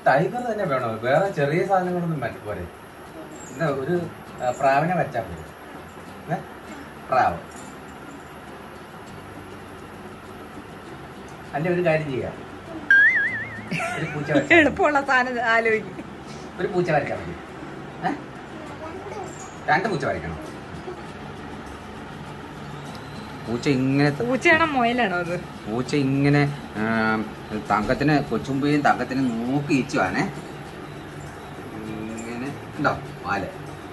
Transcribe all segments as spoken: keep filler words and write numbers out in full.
Tiger തന്നെ വേണോ? വേറെ ചെറിയ സാധനങ്ങളൊന്നും പറ്റ പോരെ. എന്നാ ഒരു പ്രാവിനെ വെച്ചാൽ പോരെ. പ്രാവ് അല്ലെ ഒരു കാര്യം ചെയ്യാം, ഒരു പൂച്ച എളുപ്പമുള്ള സാധനം ആലോചിക്കും. ഒരു പൂച്ച വരയ്ക്കാൻ മതി. രണ്ട് പൂച്ച വരയ്ക്കണം. പൂച്ച ഇങ്ങനെ, പൂച്ചയാണോ മുയലാണോ അത്? പൂച്ച ഇങ്ങനെ തങ്കത്തിന് കൊച്ചുമ്പയും തങ്കത്തിന് നോക്കി ഇച്ചുവാണേ. ഇങ്ങനെ ഉണ്ടോ പാല്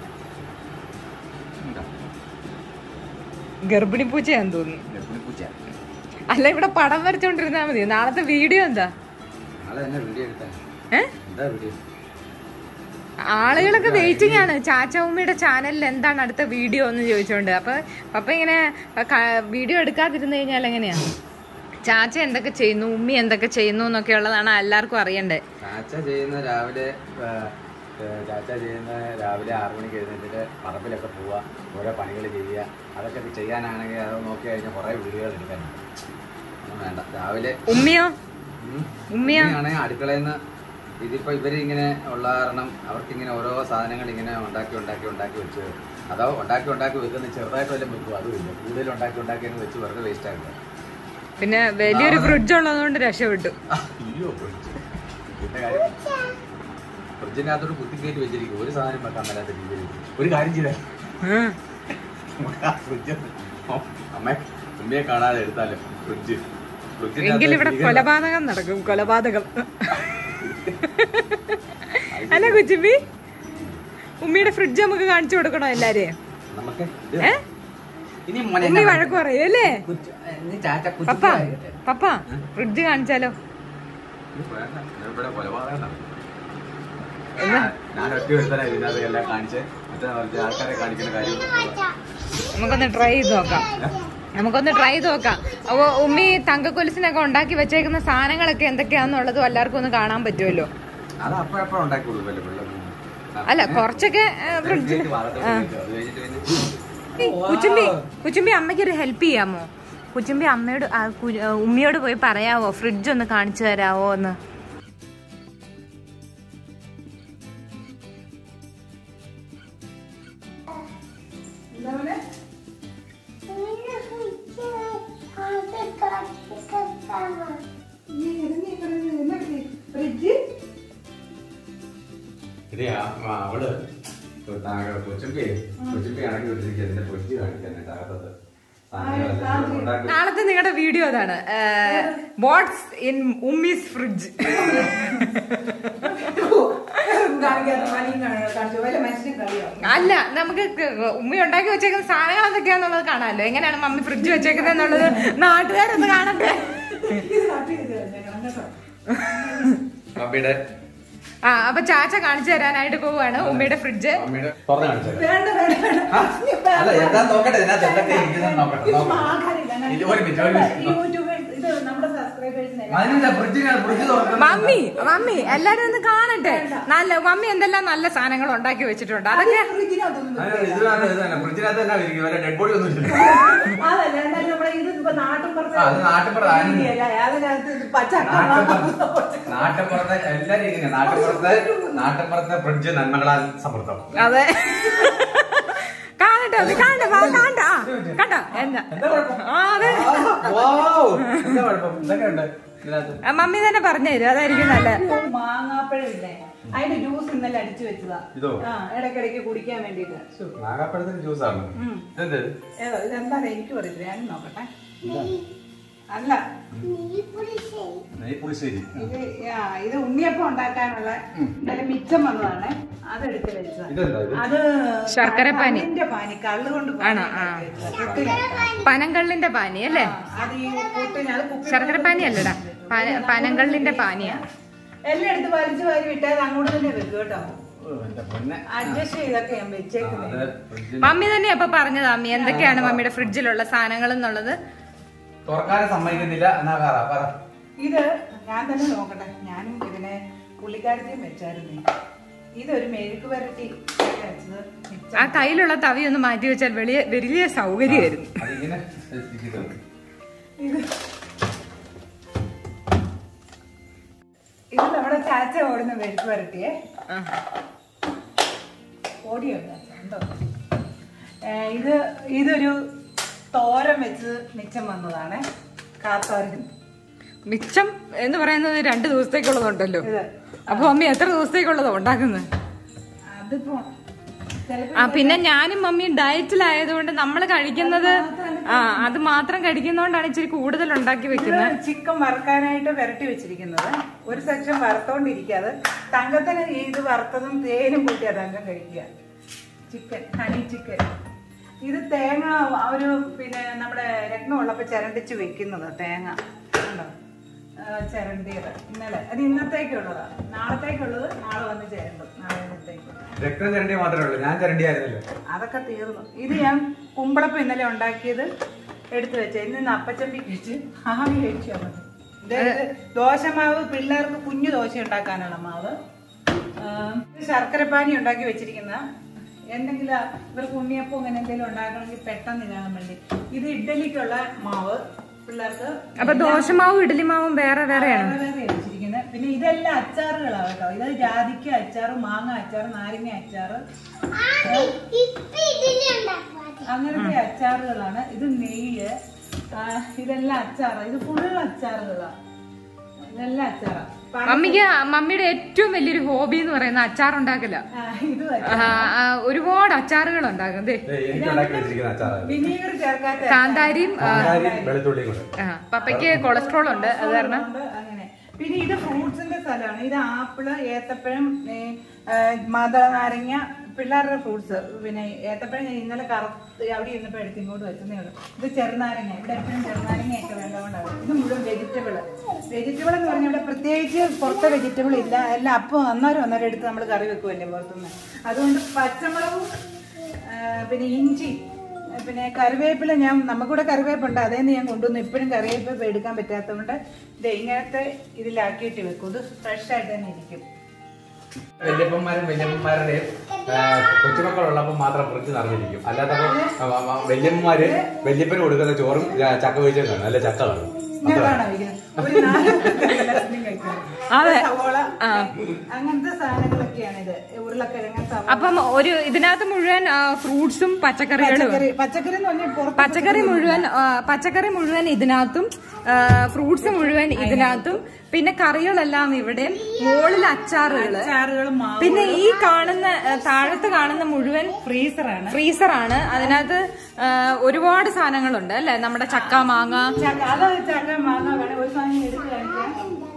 ഉണ്ടോ? ഗർഭിണി പൂച്ചയാന്ന് തോന്നുന്നു. ഗർഭിണി പൂച്ച അല്ല, ഇവിടെ പടം വരച്ചോണ്ടിരുന്നാ മതി. നാളത്തെ വീഡിയോ എന്താ? നാളെ തന്നെ വീഡിയോ എടുത്താൽ എന്താ വീഡിയോ? ആളുകളൊക്കെ വെയിറ്റിംഗ് ആണ് ചാച്ച ഉമ്മയുടെ ചാനലിൽ എന്താണ് അടുത്ത വീഡിയോ എന്ന് ചോദിച്ചോണ്ട്. അപ്പൊ പപ്പ ഇങ്ങനെ വീഡിയോ എടുക്കാതിരുന്നു കഴിഞ്ഞാൽ എങ്ങനെയാ? ചാച്ച എന്തൊക്കെ ചെയ്യുന്നു, ഉമ്മി എന്തൊക്കെ ചെയ്യുന്നു എന്നൊക്കെ ഉള്ളതാണ് എല്ലാവർക്കും അറിയണ്ടേ. ചാച്ച ചെയ്യുന്ന രാവിലെ ചാച്ച ചെയ്യുന്ന രാവിലെ ആറു മണിക്ക് എഴുന്നേറ്റിട്ട് പറമ്പിലൊക്കെ പോവുക, ഓരോ പണികൾ ചെയ്യുക. അതൊക്കെ ചെയ്യാനാണെങ്കിൽ അത് നോക്കി കഴിഞ്ഞാൽ കുറെ വീഡിയോകൾ എടുക്കാനുണ്ട്. ഒന്നും വേണ്ട. രാവിലെ ഉമ്മിയോ ഉമ്മിയോ ആണെങ്കിൽ അടുക്കളയിൽ നിന്ന് ഇതിപ്പോൾ ഇവരിങ്ങനെ ഉള്ള കാരണം അവർക്കിങ്ങനെ ഓരോ സാധനങ്ങൾ ഇങ്ങനെ ഉണ്ടാക്കി ഉണ്ടാക്കി ഉണ്ടാക്കി വെച്ച്, അതോ ഉണ്ടാക്കി ഉണ്ടാക്കി വെക്കുന്ന ചെറുതായിട്ട് വല്ലതും വെക്കും, അതുമില്ല. കൂടുതൽ ഉണ്ടാക്കി ഉണ്ടാക്കി അങ്ങ് വെച്ച് വെറുതെ വേസ്റ്റ് ആകില്ല. പിന്നെ വലിയൊരു ഫ്രിഡ്ജ് ഉള്ളതുകൊണ്ട് രക്ഷപ്പെട്ടു. അയ്യോ ഫ്രിഡ്ജ്, പിന്നെ കാര്യം ഫ്രിഡ്ജിനകത്തോട് കുത്തി കയറ്റി വെച്ചിരിക്കും, ഒരു സാധനം വെക്കാൻ മേലാത്ത രീതിയിൽ. ഒരു കാര്യം ചെയ്താൽ ഫ്രിഡ്ജ് അമ്മ ഉമ്മയെ കാണാതെ എടുത്താലും ഫ്രിഡ്ജ് എങ്കിൽ ഇവിടെ കൊലപാതകം നടക്കും. കൊലപാതകം അല്ല കൊച്ചുമ്പി, ഉമ്മിയുടെ ഫ്രിഡ്ജ് നമുക്ക് കാണിച്ചു കൊടുക്കണോ എല്ലാരെയും? ഉമ്മി വഴക്ക് പറയൂ അല്ലേ? പപ്പ പപ്പ ഫ്രിഡ്ജ് കാണിച്ചാലോ? നമുക്കൊന്ന് ട്രൈ ചെയ്ത് നോക്കാം. നമുക്കൊന്ന് ട്രൈ ചെയ്ത് നോക്കാം. അപ്പൊ ഉമ്മി തങ്കക്കൊലിസിനൊക്കെ ഉണ്ടാക്കി വെച്ചേക്കുന്ന സാധനങ്ങളൊക്കെ എന്തൊക്കെയാന്നുള്ളതും എല്ലാവർക്കും ഒന്ന് കാണാൻ പറ്റുമല്ലോ. അല്ല, കുറച്ചൊക്കെ ഫ്രിഡ്ജ്. കുച്ചുമ്പി കുച്ചുമ്പി അമ്മയ്ക്കൊരു ഹെൽപ്പ് ചെയ്യാമോ? കുച്ചുമ്പി അമ്മയോട് ഉമ്മിയോട് പോയി പറയാവോ ഫ്രിഡ്ജ് ഒന്ന് കാണിച്ചു തരാവോ എന്ന്? അവള് കൊച്ചുമ്പി കൊച്ചുമ്പി അടക്കി വിട്ടിരിക്കുക എന്റെ പൊരിച്ച് കാണിക്കാനായിട്ട് അകത്തത്. നാളത്തെ നിങ്ങളുടെ വീഡിയോ അതാണ്, വാട്ട്സ് ഇൻ ഉമ്മീസ് ഫ്രിഡ്ജ്. അല്ല, നമുക്ക് ഉമ്മി ഉണ്ടാക്കി വെച്ചേക്കുന്ന സാധനങ്ങൾ എന്തൊക്കെയാന്നുള്ളത് കാണാമല്ലോ. എങ്ങനെയാണ് മമ്മി ഫ്രിഡ്ജ് വെച്ചേക്കുന്നത് എന്നുള്ളത് നാട്ടുകാരൊന്ന് കാണട്ടെ. ആ അപ്പൊ ചാച്ച കാണിച്ചു തരാനായിട്ട് പോവാണ് ഉമ്മയുടെ ഫ്രിഡ്ജ്. മമ്മി മമ്മി എല്ലാരും ഒന്ന് കാണട്ടെ. നല്ല മമ്മി എന്തെല്ലാം നല്ല സാധനങ്ങൾ ഉണ്ടാക്കി വെച്ചിട്ടുണ്ട്. അതൊക്കെ നാട്ടുപുറത്തെ എല്ലാരും ഇങ്ങനെ നാട്ടുപുറത്തെ നാട്ടുപുറത്തെ ഫ്രിഡ്ജ് നന്മകളാൽ സമൃദ്ധം. അതെ, കാണട്ടെ അത് കാണണ്ട കാണണ്ട കണ്ട എന്താ. മമ്മി തന്നെ പറഞ്ഞു തരും, അതായിരിക്കും നല്ല. മാങ്ങാപ്പഴമില്ലേ, അതിന്റെ ജ്യൂസ് ഇന്നലെ അടിച്ചു വെച്ചതാ ഇടയ്ക്കിടയ്ക്ക് കുടിക്കാൻ വേണ്ടിട്ട്. മാങ്ങാപ്പഴത്തിന്റെ ജ്യൂസാണ് ഇതെന്താണ് എനിക്ക് പറയില്ല, ഞാൻ നോക്കട്ടെ. അല്ല, ഇത് ഉണ്ണിയപ്പം ഉണ്ടാക്കാനുള്ള ഇന്നലെ മിച്ചം വന്നതാണ്, അതെടുത്ത് വെച്ചത്. അത് ശർക്കരപ്പാനിന്റെ പാനി, കള്ള് കൊണ്ട് പനങ്കള്ളിന്റെ പാനി അല്ലേ? അത് ഈ ശർക്കരപ്പാനി അല്ലടാ, പനങ്കള്ളിന്റെ പാനിയാണ്. എല്ലാം എടുത്ത് വലിച്ചു വാരി വിട്ടാൽ അങ്ങോട്ട് തന്നെ വെക്കും കേട്ടോ. അഡ്ജസ്റ്റ് ചെയ്തൊക്കെ ഞാൻ വെച്ചേക്കുന്നത്. മമ്മി തന്നെ അപ്പൊ പറഞ്ഞതാ മമ്മി എന്തൊക്കെയാണ് മമ്മിയുടെ ഫ്രിഡ്ജിലുള്ള സാധനങ്ങൾ എന്നുള്ളത്. തുറക്കാനും സമ്മതിക്കുന്നില്ല. ഇത് ഞാൻ തന്നെ നോക്കട്ടെ, ഞാനും ഇതിനെ പുള്ളിക്കാരത്തെയും വെച്ചായിരുന്നു. ഇതൊരു മെഴുക്ക് വരട്ടി വെച്ചത്. ആ കയ്യിലുള്ള തവി ഒന്ന് മാറ്റി വെച്ചാൽ വലിയ വലിയ സൗകര്യമായിരുന്നു. ഇത് ഇത് നമ്മുടെ ചാച്ച ഓടുന്ന മെഴുക്ക് വരട്ടിയെ ഓടിയോ ഉണ്ടോ? ഇത് ഇതൊരു തോരൻ വെച്ച് മിച്ചം വന്നതാണ്. കാത്തോരൻ മിച്ചം എന്ന് പറയുന്നത് രണ്ടു ദിവസത്തേക്കുള്ളതുണ്ടല്ലോ. അപ്പൊ മമ്മി എത്ര ദിവസത്തേക്കുള്ളതോ ഉണ്ടാക്കുന്നത്? അതിപ്പോ ആ പിന്നെ ഞാനും മമ്മിയും ഡയറ്റിലായതുകൊണ്ട് നമ്മൾ കഴിക്കുന്നത് ആ അത് മാത്രം കഴിക്കുന്നോണ്ടാണ് ഇച്ചിരി കൂടുതൽ ഉണ്ടാക്കി വെക്കുന്നത്. ചിക്കൻ വറുക്കാനായിട്ട് വരട്ടി വെച്ചിരിക്കുന്നത്. ഒരു സെക്ഷൻ വറുത്തോണ്ടിരിക്കാതെ തങ്കത്തിന് ഇത് വറുത്തതും തേനും കൂട്ടിയാ തങ്കം കഴിക്കുക. Chicken honey chicken. ഇത് തേങ്ങ ഒരു പിന്നെ നമ്മുടെ രത്നമുള്ളപ്പോ ചിരണ്ടിച്ച് വെക്കുന്നത് തേങ്ങ ഉണ്ടോ ചിരണ്ടിയത്. ഇന്നലെ അത് ഇന്നത്തേക്കുള്ളതാണ്. നാളത്തേക്കുള്ളത് നാളെ വന്ന് ചേരണ്ടു. നാളെ ഇന്നത്തേക്ക് രക്തം ചിരണ്ടി മാത്രമേ ഉള്ളൂ. ഞാൻ ചിരണ്ടിയായിരുന്നല്ലോ. അതൊക്കെ തീർന്നു. ഇത് ഞാൻ കുമ്പളപ്പം ഇന്നലെ ഉണ്ടാക്കിയത് എടുത്തു വെച്ച ഇന്ന് അപ്പച്ചമ്പി കഴിച്ച് ആവി കഴിച്ചാൽ മതി. ഇത് ദോശമാവ് പിള്ളേർക്ക് കുഞ്ഞു ദോശ ഉണ്ടാക്കാനുള്ള മാവ്. ശർക്കരപ്പാനി ഉണ്ടാക്കി വെച്ചിരിക്കുന്ന എന്തെങ്കിലും ഇവർക്ക് ഉണ്ണിയപ്പം അങ്ങനെ എന്തെങ്കിലും ഉണ്ടാക്കണമെങ്കിൽ പെട്ടെന്ന് ഇതാകാൻ വേണ്ടി. ഇത് ഇഡ്ഡലിക്കുള്ള മാവ് പിള്ളേർക്ക്. അപ്പൊ ദോശമാവും ഇഡലി മാവും വേറെ വേറെയാണ് വെച്ചിരിക്കുന്നത്. പിന്നെ ഇതെല്ലാം അച്ചാറുകളാണ് കേട്ടോ. ഇത് ജാതിക്ക അച്ചാറ്, മാങ്ങ അച്ചാറ്, നാരങ്ങ അച്ചാറ്, അങ്ങനത്തെ അച്ചാറുകളാണ്. ഇത് നെയ്യ്, ഇതെല്ലാം അച്ചാറ്. ഇത് ഫുള്ള് അച്ചാറുകളാണ്. ഇതെല്ലാം അച്ചാറാണ്. മമ്മിക്ക് മമ്മിയുടെ ഏറ്റവും വലിയൊരു ഹോബി എന്ന് പറയുന്ന അച്ചാർ ഉണ്ടാക്കല. ഒരുപാട് അച്ചാറുകൾ ഉണ്ടാക്കും. വിനീഗർ ചേർക്കാത്ത കാന്താരിയും പപ്പയ്ക്ക് കൊളസ്ട്രോൾ ഉണ്ട് അത് കാരണം. അങ്ങനെ പിന്നെ ഇത് ഫ്രൂട്ട്സിന്റെ സ്ഥലമാണ്. ഇത് ആപ്പിള്, ഏത്തപ്പഴം, മത നാരങ്ങ, പിള്ളേരുടെ ഫ്രൂട്ട്സ്. പിന്നെ ഏത്തപ്പഴം ഞാൻ ഇന്നലെ കറുത്ത് അവിടെ ഇരുന്നപ്പോ എടുത്ത് ഇങ്ങോട്ട് വെച്ചതേ ഉള്ളൂ. ഇത് ചെറുനാരങ്ങ. ഇവിടെ എപ്പോഴും ചെറുനാരങ്ങയൊക്കെ വേണ്ടതുകൊണ്ടാണ്. ഇത് മുഴുവൻ വെജിറ്റബിള്. വെജിറ്റബിൾ എന്ന് പറഞ്ഞാൽ ഇവിടെ പ്രത്യേകിച്ച് പുറത്തെ വെജിറ്റബിൾ ഇല്ല. എല്ലാം അപ്പം അന്നേരം അന്നേരം എടുത്ത് നമ്മൾ കറി വെക്കുമല്ലേ പുറത്തുനിന്ന്. അതുകൊണ്ട് പച്ചമുളകും പിന്നെ ഇഞ്ചി പിന്നെ കറിവേപ്പില ഞാൻ നമുക്കിവിടെ കറിവേപ്പുണ്ട്. അതേന്ന് ഞാൻ കൊണ്ടുവന്നു. ഇപ്പോഴും കറിവേപ്പ് എടുക്കാൻ പറ്റാത്തതുകൊണ്ട് ഇത് ഇങ്ങനത്തെ ഇതിലാക്കിയിട്ട് വെക്കും. ഇത് ഫ്രഷ് ആയിട്ട് തന്നെ ഇരിക്കും. വല്യപ്പന്മാരും വല്യമ്മമാരുടെയും കൊച്ചുമക്കളുള്ളപ്പോൾ മാത്രം ഫ്രിഡ്ജ് നിറഞ്ഞിരിക്കും. അല്ലാത്തപ്പോ വല്യമ്മമാര് വല്യപ്പന് കൊടുക്കുന്ന ചോറും ചക്ക വീഴ്ചയും കാണും. അല്ല ചക്ക കാണും. അങ്ങനത്തെ സാധനങ്ങളൊക്കെയാണ് ഇത്. ഉരുളക്കിഴങ്ങ്. അപ്പം ഒരു ഇതിനകത്ത് മുഴുവൻ ഫ്രൂട്ട്സും പച്ചക്കറികളും. പച്ചക്കറി പച്ചക്കറി മുഴുവൻ പച്ചക്കറി മുഴുവൻ ഇതിനകത്തും ഫ്രൂട്ട്സ് മുഴുവൻ ഇതിനകത്തും പിന്നെ കറികളെല്ലാം ഇവിടെ. മുകളിൽ അച്ചാറുകള്. പിന്നെ ഈ കാണുന്ന താഴത്ത് കാണുന്ന മുഴുവൻ ഫ്രീസറാണ്. ഫ്രീസറാണ് അതിനകത്ത് ഒരുപാട് സാധനങ്ങളുണ്ട് അല്ലെ. നമ്മുടെ ചക്ക, മാങ്ങ. ചക്ക മാങ്ങ വേണം ഒരു സാധനം എടുത്ത് കഴിക്കാൻ.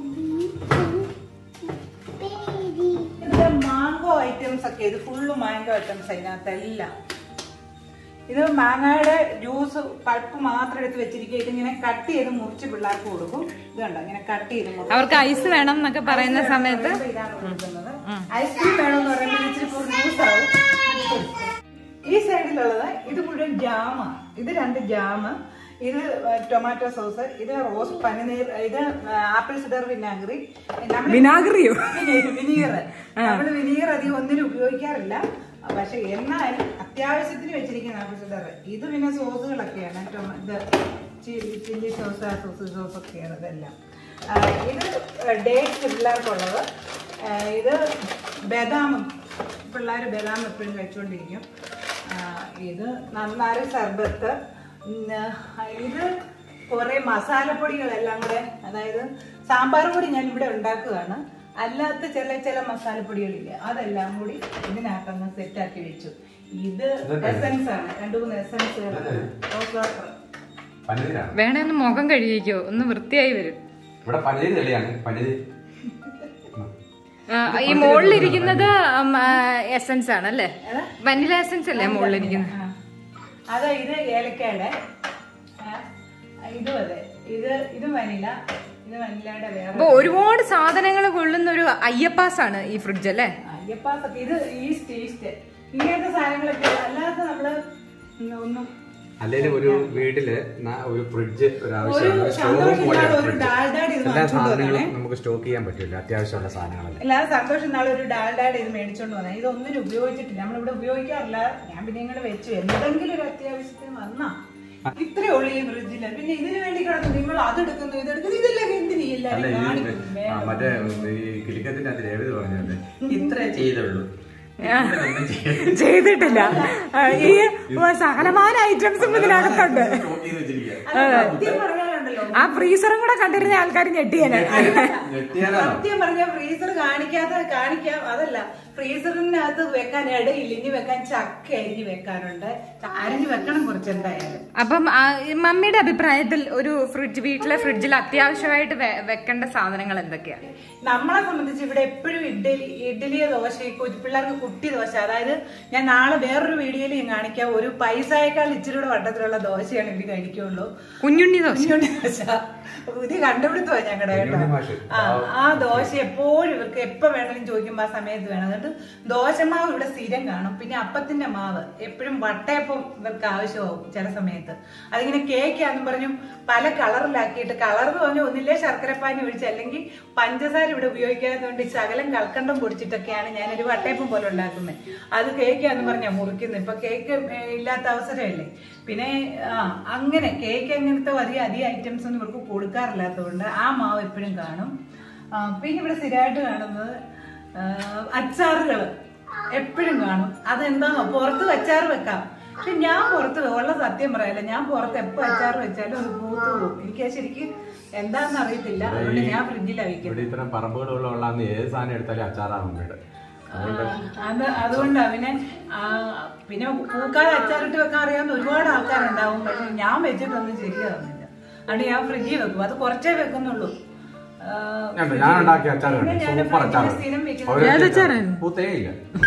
ഇത് മാംഗോ ഐറ്റംസ് ഒക്കെ. ഇത് ഫുള്ള് മാംഗോ ഐറ്റംസ് അതിനകത്ത് എല്ലാം. ഇത് മാങ്ങയുടെ ജ്യൂസ് പൾപ്പ് മാത്രം എടുത്ത് വെച്ചിരിക്കുക. ഇതിങ്ങനെ കട്ട് ചെയ്ത് മുറിച്ച് പിള്ളേർക്ക് കൊടുക്കും. ഇത് കണ്ടോ ഇങ്ങനെ കട്ട് ചെയ്ത് അവർക്ക് ഐസ് വേണം എന്നൊക്കെ പറയുന്ന സമയത്ത് ഇതാണ് കൊടുക്കുന്നത്. ഐസ്ക്രീം വേണമെന്ന് പറയുമ്പോൾ ഇച്ചിരി ജ്യൂസ് ആവും. ഈ സൈഡിലുള്ളത് ഇത് മുഴുവൻ ജാമാണ്. ഇത് രണ്ട് ജാമ്, ഇത് ടൊമാറ്റോ സോസ്, ഇത് റോസ് പനിനീർ, ഇത് ആപ്പിൾ സിഡർ വിനാഗിരി. വിനാഗിരിയോ വിനീഗർ. നമ്മള് വിനീഗർ അധികം ഒന്നിനും ഉപയോഗിക്കാറില്ല. പക്ഷെ എന്നാലും അത്യാവശ്യത്തിന് വെച്ചിരിക്കുന്ന ആപ്പിൾ സിഡർ. ഇത് പിന്നെ സോസുകളൊക്കെയാണ്. ഇത് ചില്ലി സോസ്, സോസ് സോസ് ഒക്കെയാണ് ഇതെല്ലാം. ഇത് ഡേറ്റ്സ് പിള്ളേർക്കുള്ളത്. ഇത് ബദാമും പിള്ളേർ ബദാം എപ്പോഴും കഴിച്ചുകൊണ്ടിരിക്കും. ഇത് നന്നാരി സർബത്ത്. ഇത് കുറെ മസാലപ്പൊടികളെല്ലാം കൂടെ. അതായത് സാമ്പാർ പൊടി ഞാൻ ഇവിടെ ഉണ്ടാക്കുകയാണ്. അല്ലാത്ത ചില ചില മസാലപ്പൊടികളില്ല, അതെല്ലാം കൂടി ഇതിനകത്തങ്ങ് സെറ്റാക്കി വെച്ചു. ഇത് എസൻസ് ആണ്. രണ്ടു മൂന്ന് എസൻസുകൾ. വേണേ ഒന്ന് മുഖം കഴുകിക്കോ, ഒന്ന് വൃത്തിയായി വരും. ഈ മുകളിലിരിക്കുന്നത് എസൻസ് ആണ് അല്ലേ? വനില എസൻസ് അല്ലേ മുകളിലിരിക്കുന്നത്? അതെ. ഇത് ഏലക്കയുടെ. ഇതും അതെ. ഇത് ഇത് വനില. ഇത് വനിലയുടെ വേറെ. അപ്പൊ ഒരുപാട് സാധനങ്ങൾ കൊള്ളുന്ന ഒരു അയ്യപ്പാസ് ആണ് ഈ ഫ്രിഡ്ജ് അല്ലേ? അയ്യപ്പാസ്. ഇത് ഈസ്റ്റ് ഈസ്റ്റ് ഇങ്ങനത്തെ സാധനങ്ങളൊക്കെ. അല്ലാതെ നമ്മള് ഒന്നും അല്ലെങ്കിൽ ഒരു വീട്ടില് ഒരു ഫ്രിഡ്ജ് ഒരു ആവശ്യമാണ്. എല്ലാ സാധനങ്ങളും നമുക്ക് സ്റ്റോക്ക് ചെയ്യാൻ പറ്റില്ല. അത്യാവശ്യമുള്ള സാധനങ്ങളല്ല. അല്ലാതെ സന്തോഷം നാളെ ഒരു ഡാൽഡാഡ് ഇത് മേടിച്ചോണ്ട് വന്നാൽ ഇതൊന്നിനും ഉപയോഗിച്ചിട്ടില്ല. നമ്മളിവിടെ ഉപയോഗിക്കാറില്ല. ഞാൻ പിന്നെ ഇങ്ങനെ വെച്ചു എന്തെങ്കിലും ഒരു അത്യാവശ്യത്തിന് വന്നാ ഇത്രേ ഉള്ളൂ ഈ ഫ്രിഡ്ജില്. പിന്നെ ഇതിനു വേണ്ടി കിടന്നു നിങ്ങൾ അതെടുക്കുന്നു ഇതെടുക്കുന്നു ഇതെല്ലാം എന്തിനീ എല്ലാവരും മറ്റേ ഈ കിളിക്കത്തിന്റെ അത് രേവതി പറഞ്ഞത് ഇത്രേ ചെയ്തുള്ളൂ, ചെയ്തിട്ടില്ല. ഈ സകലമാന ഐറ്റംസും ഇതിനകത്തുണ്ട്. ആ ഫ്രീസറും കൂടെ കണ്ടിരുന്ന ആൾക്കാർ ഞെട്ടിയാണ്. സത്യം പറഞ്ഞ ഫ്രീസർ കാണിക്കാതെ കാണിക്കാം അതല്ല, ഫ്രീസറിനകത്ത് വെക്കാൻ ഇടയില്ല. ഇനി വെക്കാൻ ചക്ക അരിഞ്ഞ് വെക്കാനുണ്ട്, അരിഞ്ഞ് വെക്കണം കുറച്ചെന്തായാലും. അപ്പം മമ്മിയുടെ അഭിപ്രായത്തിൽ ഒരു ഫ്രിഡ്ജ് വീട്ടിലെ ഫ്രിഡ്ജിൽ അത്യാവശ്യമായിട്ട് വെക്കേണ്ട സാധനങ്ങൾ എന്തൊക്കെയാണ്? നമ്മളെ സംബന്ധിച്ച് ഇവിടെ എപ്പോഴും ഇഡ്ഡലി ഇഡ്ഡലിയോ ദോശ, പിള്ളേർക്ക് കുട്ടി ദോശ. അതായത് ഞാൻ നാളെ വേറൊരു വീഡിയോയിൽ ഞാൻ കാണിക്കാം, ഒരു പൈസയേക്കാൾ ഇച്ചിരിയുടെ വട്ടത്തിലുള്ള ദോശയാണ് ഇവര് കഴിക്കുള്ളൂ. കുഞ്ഞുണ്ണി ദോശ. കുഞ്ഞുണ്ണി ദോശ പുതിയ കണ്ടുപിടുത്തോ ഞങ്ങളുടെ കേട്ടോ. ആ ആ ദോശ എപ്പോഴും ഇവർക്ക് എപ്പോ വേണമെങ്കിലും ചോദിക്കുമ്പോ ആ സമയത്ത് വേണം. എന്നിട്ട് ദോശമാവ് ഇവിടെ സ്ഥിരം കാണും. പിന്നെ അപ്പത്തിന്റെ മാവ് എപ്പോഴും വട്ടയപ്പം ഇവർക്ക് ആവശ്യമാവും ചില സമയത്ത്. അതിങ്ങനെ കേക്കാന്നും പറഞ്ഞു പല കളറിലാക്കിയിട്ട്, കളർ എന്ന് പറഞ്ഞാൽ ഒന്നില്ലേ ശർക്കരപ്പാനി ഒഴിച്ച് അല്ലെങ്കിൽ പഞ്ചസാര ഇവിടെ ഉപയോഗിക്കാത്തതുകൊണ്ട് ശകലം കൽക്കണ്ടം പൊടിച്ചിട്ടൊക്കെയാണ് ഞാനൊരു വട്ടയപ്പം പോലെ ഉണ്ടാക്കുന്നത്. അത് കേക്കാന്ന് പറഞ്ഞാൽ മുറിക്കുന്നത്. ഇപ്പൊ കേക്ക് ഇല്ലാത്ത അവസരമല്ലേ. പിന്നെ ആ അങ്ങനെ കേക്ക് അങ്ങനത്തെ അധികം അധികം ഐറ്റംസ് ഒന്നും ഇവർക്ക് കൊടുക്കാറില്ലാത്തതുകൊണ്ട് ആ മാവ് എപ്പോഴും കാണും. പിന്നെ ഇവിടെ സ്ഥിരമായിട്ട് കാണുന്നത് അച്ചാറുകൾ എപ്പോഴും കാണും. അതെന്താണോ പുറത്ത് അച്ചാർ വെക്കാം, പക്ഷെ ഞാൻ പുറത്ത് ഉള്ള സത്യം പറയല്ല, ഞാൻ പുറത്ത് എപ്പോ അച്ചാർ വെച്ചാലും അത് പൂത്തു പോകും. എനിക്ക് ശരിക്കും എന്താണെന്ന് അറിയത്തില്ല. അതുകൊണ്ട് ഞാൻ ഫ്രിഡ്ജിലാണ് വെക്കുന്നത്. ഇത്തരം പറമ്പുകളുള്ള ഏത് സാധനം എടുത്താലും അച്ചാറാകും വീട്. അത് അതുകൊണ്ടാ. പിന്നെ പിന്നെ പൂക്കാതെ അച്ചാറിട്ട് വെക്കാൻ അറിയാവുന്ന ഒരുപാട് ആൾക്കാരുണ്ടാവും. പക്ഷെ ഞാൻ വെച്ചിട്ടൊന്നും ശരിയാവുന്നില്ല. അതുകൊണ്ട് ഞാൻ ഫ്രിഡ്ജിൽ വെക്കും. അത് കുറച്ചേ വെക്കുന്നുള്ളൂ. ഞാൻ ഉണ്ടാക്കിയ അച്ചാർ പൂത്തേയില്ല.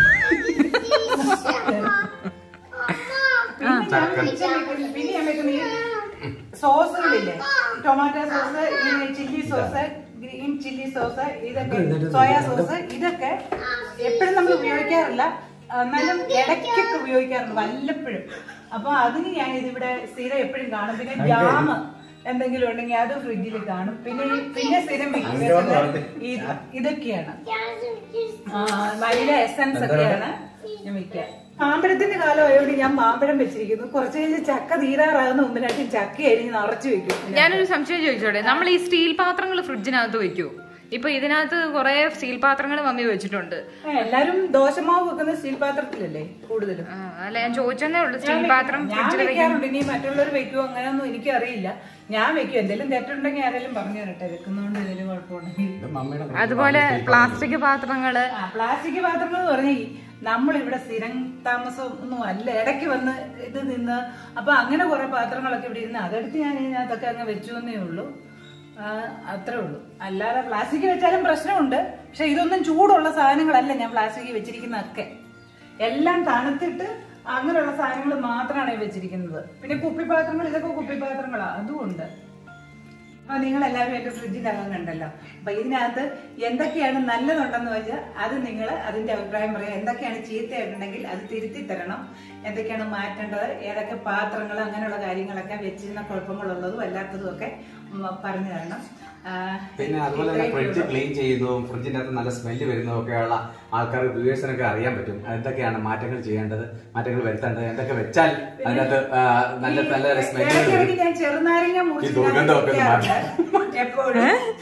പിന്നെ ഞാൻ വെക്കുന്ന ഈ സോസുകളില്ലേ, tomato sauce, chilli sauce, green chilli sauce, ഇതൊക്കെ സോയാ സോസ്, ഇതൊക്കെ എപ്പോഴും നമ്മൾ ഉപയോഗിക്കാറില്ല, എന്നാലും ഇടയ്ക്കൊക്കെ ഉപയോഗിക്കാറുണ്ട് വല്ലപ്പോഴും. അപ്പൊ അതിന് ഞാൻ ഇതിവിടെ സ്ഥിരം എപ്പോഴും കാണും. പിന്നെ ജാം എന്തെങ്കിലും ഉണ്ടെങ്കിൽ അത് ഫ്രിഡ്ജിൽ കാണും. പിന്നെ പിന്നെ സ്ഥിരം വെക്കുന്നത് ഇതൊക്കെയാണ്, വനില എസൻസ് ഒക്കെയാണ് ഞാൻ വെക്കുക. മാമ്പഴത്തിന്റെ കാലം ആയതുകൊണ്ട് ഞാൻ മാമ്പഴം വെച്ചിരിക്കുന്നു. കുറച്ച് കഴിഞ്ഞ് ചക്ക തീരാറാകുന്ന മുമ്പിലായിട്ട് ചക്ക അരിഞ്ഞ് നിറച്ചു വെക്കും. ഞാനൊരു സംശയം ചോദിച്ചോട്ടെ, നമ്മൾ ഈ സ്റ്റീൽ പാത്രങ്ങൾ ഫ്രിഡ്ജിനകത്ത് വെക്കൂ? ഇപ്പൊ ഇതിനകത്ത് കുറെ സ്റ്റീൽ പാത്രങ്ങൾ മമ്മി വെച്ചിട്ടുണ്ട്. എല്ലാരും ദോശമാവ് വെക്കുന്ന സ്റ്റീൽ പാത്രത്തിലല്ലേ കൂടുതലും. അല്ല ഞാൻ ചോദിച്ചതേ ഉള്ളൂ, സ്റ്റീൽ പാത്രം ഞാൻ വെക്കാറുണ്ട്. ഇനി മറ്റുള്ളവർ വെക്കുമോ അങ്ങനെയൊന്നും എനിക്ക് അറിയില്ല. ഞാൻ വെക്കും. എന്തെങ്കിലും തെറ്റുണ്ടെങ്കിൽ ആരെങ്കിലും പറഞ്ഞു തരട്ടെ, വെക്കുന്നതുകൊണ്ട് എന്തെങ്കിലും കുഴപ്പമുണ്ടെങ്കിൽ. അതുപോലെ പ്ലാസ്റ്റിക് പാത്രങ്ങള് പ്ലാസ്റ്റിക് പാത്രങ്ങൾ എന്ന് പറഞ്ഞാൽ നമ്മളിവിടെ സ്ഥിരം താമസം ഒന്നും അല്ല, ഇടയ്ക്ക് വന്ന് ഇത് നിന്ന് അപ്പൊ അങ്ങനെ കുറെ പാത്രങ്ങളൊക്കെ ഇവിടെ ഇരുന്ന് അതെടുത്ത് ഞാൻ ഇതിനകത്തൊക്കെ അങ്ങ് വെച്ചു എന്നേ ഉള്ളൂ. അത്രേ ഉള്ളൂ. അല്ലാതെ പ്ലാസ്റ്റിക് വെച്ചാലും പ്രശ്നമുണ്ട്. പക്ഷെ ഇതൊന്നും ചൂടുള്ള സാധനങ്ങളല്ല ഞാൻ പ്ലാസ്റ്റിക് വെച്ചിരിക്കുന്നതൊക്കെ. എല്ലാം തണുത്തിട്ട് അങ്ങനെയുള്ള സാധനങ്ങൾ മാത്രമാണ് വെച്ചിരിക്കുന്നത്. പിന്നെ കുപ്പിപ്പാത്രങ്ങൾ, ഇതൊക്കെ കുപ്പിപ്പാത്രങ്ങളാ, അതുകൊണ്ട്. അപ്പൊ നിങ്ങൾ എല്ലാവരും എന്റെ ഫ്രിഡ്ജിനകം കണ്ടല്ലോ. അപ്പൊ ഇതിനകത്ത് എന്തൊക്കെയാണ് നല്ലതുണ്ടെന്ന് വെച്ചാൽ അത് നിങ്ങൾ അതിന്റെ അഭിപ്രായം പറയാം. എന്തൊക്കെയാണ് ചീത്തയായിട്ടുണ്ടെങ്കിൽ അത് തിരുത്തി തരണം. എന്തൊക്കെയാണ് മാറ്റേണ്ടത്, ഏതൊക്കെ പാത്രങ്ങൾ, അങ്ങനെയുള്ള കാര്യങ്ങളൊക്കെ വെച്ചിരുന്ന കുഴപ്പങ്ങളുള്ളതും അല്ലാത്തതും ഒക്കെ പറഞ്ഞു തരണം. പിന്നെ അതുപോലെ തന്നെ ഫ്രിഡ്ജ് ക്ലീൻ ചെയ്യുന്നതും ഫ്രിഡ്ജിന്റെ അകത്ത് നല്ല സ്മെല്ല് വരുന്നതും ഒക്കെയുള്ള ആൾക്കാർ വ്യൂവേഴ്സിനൊക്കെ അറിയാൻ പറ്റും. എന്തൊക്കെയാണ് മാറ്റങ്ങൾ ചെയ്യേണ്ടത്, മാറ്റങ്ങൾ വരുത്തേണ്ടത്, എന്തൊക്കെ വെച്ചാൽ അതിനകത്ത് നല്ല നല്ല സ്മെല്ല് ഞാൻ ചെറുനാരങ്ങ ഈ ദുർഗന്ധമൊക്കെ എപ്പോഴും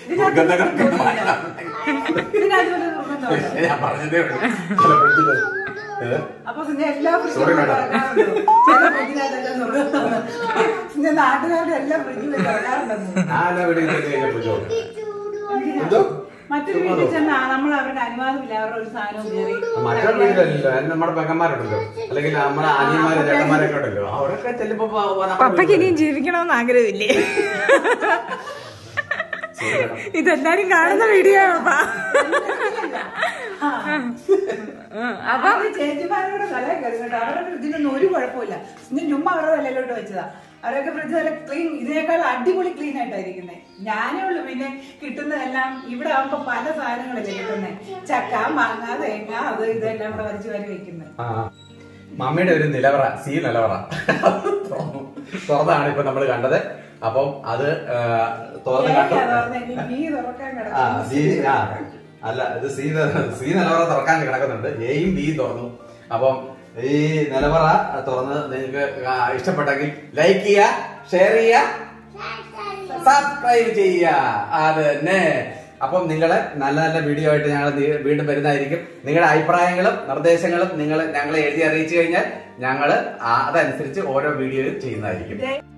ഞാൻ പറഞ്ഞതേ ഉള്ളൂ. അപ്പൊ എല്ലാ നാട്ടുകാരുടെ എല്ലാ ഫ്രിഡ്ജിലും മറ്റൊരു വീട്ടിൽ ചെന്നാ നമ്മൾ അവരുടെ അനുവാദമില്ല അവരുടെ ഒരു സാധനവും കയറി. മറ്റൊരു വീട്ടിലല്ലോ, നമ്മുടെ പെങ്ങന്മാരുണ്ടല്ലോ, അല്ലെങ്കിൽ നമ്മുടെ അനിയന്മാരെ ചേട്ടന്മാരൊക്കെ ഉണ്ടല്ലോ, അവരൊക്കെ ചെല്ലുമ്പോ പപ്പയ്ക്ക് ഇനിയും ജീവിക്കണമെന്ന് ആഗ്രഹമില്ലേ? ഇതെല്ലാരും കാണുന്ന വീഡിയോ. അപ്പൊ ചേച്ചിമാരോട് തല കയറി കേട്ടോ. അവരുടെ ഫ്രിഡ്ജിനൊന്നും ഒരു കുഴപ്പമില്ല. ഞാൻ ചുമ്മാ അവരുടെ തലയിലോട്ട് വെച്ചതാ. അവരൊക്കെ ഫ്രിഡ്ജ് നല്ല ക്ലീൻ, ഇതിനേക്കാൾ അടിപൊളി ക്ലീൻ ആയിട്ടായിരിക്കുന്നത്. ഞാനേ ഉള്ളു പിന്നെ കിട്ടുന്നതെല്ലാം ഇവിടെ ആകുമ്പോ പല സാധനങ്ങളല്ലേ കിട്ടുന്നത്. ചക്ക, മാങ്ങ, തേങ്ങ, അത് ഇതെല്ലാം കൂടെ വരച്ച് വരി വെക്കുന്നത്. മമ്മിയുടെ ഒരു നിലവറ, സീ നിലവറ തുറന്നാണ് ഇപ്പൊ നമ്മൾ കണ്ടത്. അപ്പം അത് തുറന്ന് കണ്ടു. അല്ല ഇത് സി സി നിലവറ തുറക്കാൻ കിടക്കുന്നുണ്ട്. എയും ബിയും തുറന്നു. അപ്പം ഈ നിലവറ തുറന്ന് നിങ്ങൾക്ക് ഇഷ്ടപ്പെട്ടെങ്കിൽ ലൈക്ക് ചെയ്യുക, ഷെയർ ചെയ്യുക, സബ്സ്ക്രൈബ് ചെയ്യുക. അത് തന്നെ. അപ്പം നിങ്ങള് നല്ല നല്ല വീഡിയോ ആയിട്ട് ഞങ്ങൾ വീണ്ടും വരുന്നതായിരിക്കും. നിങ്ങളുടെ അഭിപ്രായങ്ങളും നിർദ്ദേശങ്ങളും നിങ്ങൾ ഞങ്ങളെ എഴുതി അറിയിച്ചു കഴിഞ്ഞാൽ ഞങ്ങള് അതനുസരിച്ച് ഓരോ വീഡിയോയും ചെയ്യുന്നതായിരിക്കും.